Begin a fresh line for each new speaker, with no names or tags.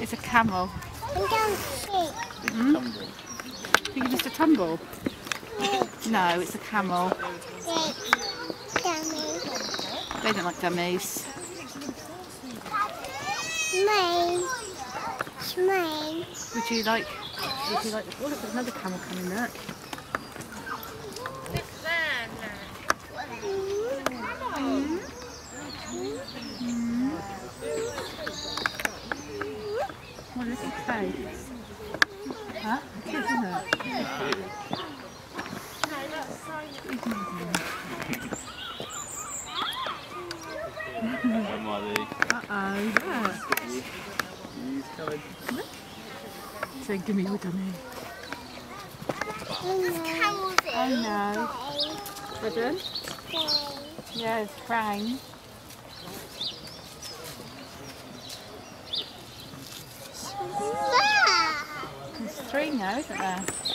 It's a camel.
I'm going to see.
Think you missed a tumble? No, it's a camel.
Dummy.
They don't like dummies.
Mine. It's mine.
Would you like, oh look, there's another camel coming, look. What does it say? Huh? It is, isn't it? Uh-oh, yeah. So give me your dummy. I know. Pardon? Yeah, it's crying. There's 3 now, isn't there?